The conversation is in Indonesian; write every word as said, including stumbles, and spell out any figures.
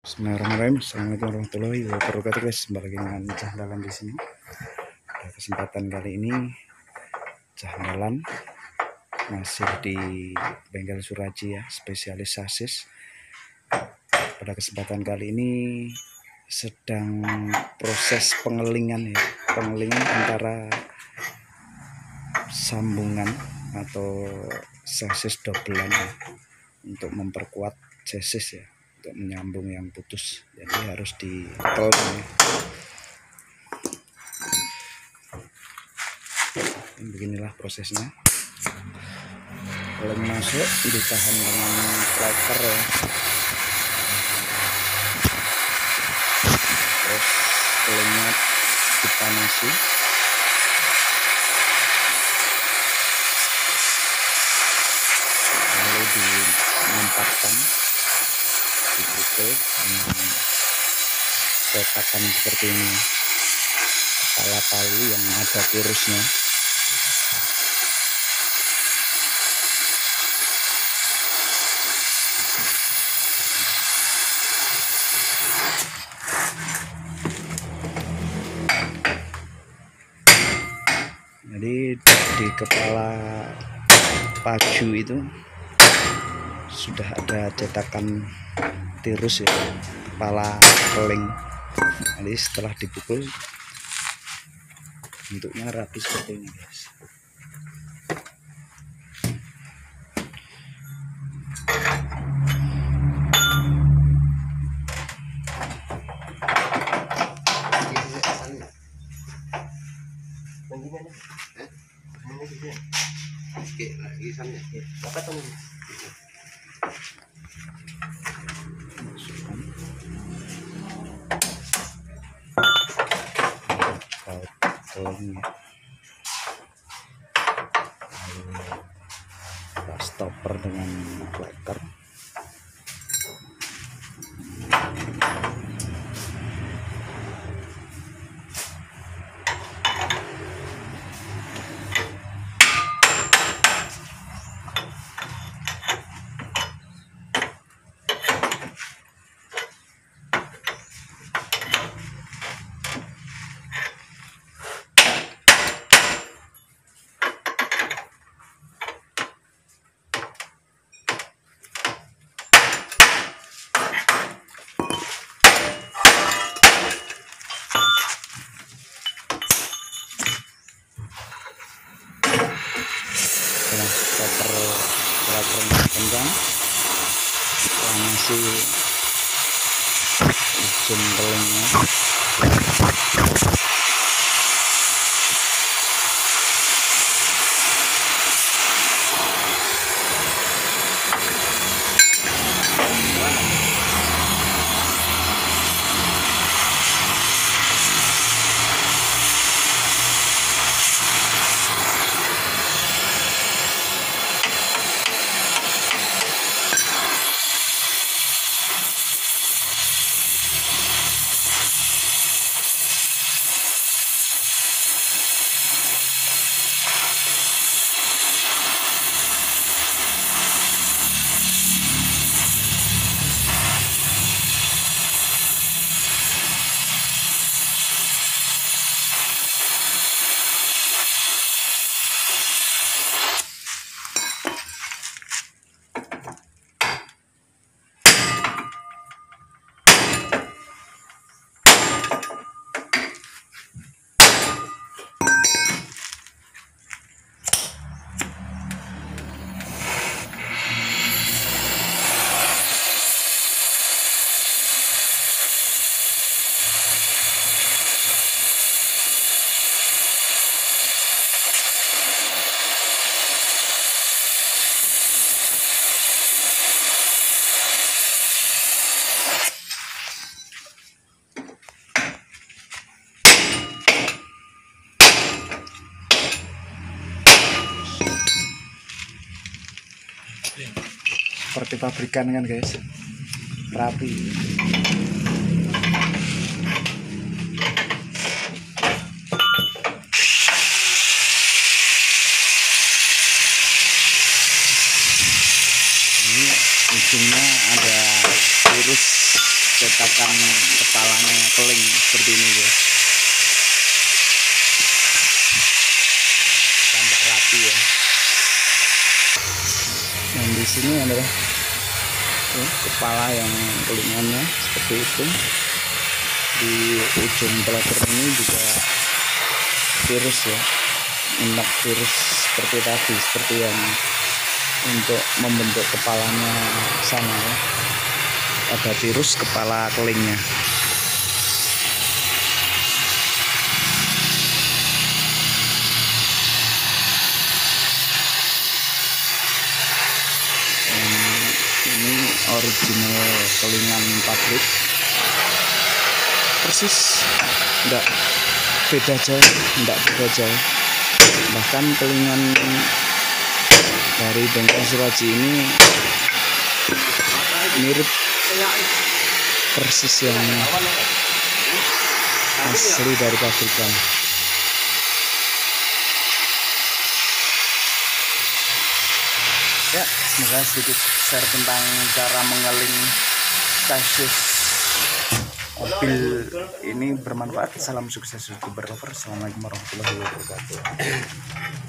Bismillahirrahmanirrahim. Assalamualaikum warahmatullahi wabarakatuh guys. Kembali lagi dengan Cah Dalan di sini. Pada kesempatan kali ini Cah Dalan masih di bengkel Suraji ya, spesialis sasis. Pada kesempatan kali ini sedang proses pengelingan ya, pengelingan antara sambungan atau sasis dobelan ya, untuk memperkuat sasis ya, untuk menyambung yang putus, jadi harus diketel ya. Beginilah prosesnya. Lem masuk, ditahan dengan plier ya, terus lemnya dipanasi, lalu dimantapkan, dipukul dengan cetakan seperti ini, kepala palu yang ada tirusnya. Jadi di kepala pacu itu sudah ada cetakan tirus ya, kepala keling. Jadi setelah dipukul bentuknya rapi seperti ini guys. Kelingnya, lalu stopper dengan plier. Setelah stopper plier kencang, masih ujung kelingnya. Seperti pabrikan kan guys, rapi. Ini ujungnya ada tirus mengatakan kepalanya keling seperti ini guys. Tampak rapi ya. Dan di sini adalah tuh, kepala yang kelingannya seperti itu. Di ujung peleter ini juga virus ya, inak virus seperti tadi, seperti yang untuk membentuk kepalanya sana ya. Ada virus kepala kelingnya. Hmm, ini original kelingan pabrik, persis, enggak beda jauh, enggak beda jauh. Bahkan kelingan dari bengkel Suraji ini mirip persis yang asli dari pabrikan. Ya, semoga sedikit share tentang cara mengeling kasus mobil ini bermanfaat. Salam sukses youtuber lover. Assalamualaikum warahmatullahi wabarakatuh.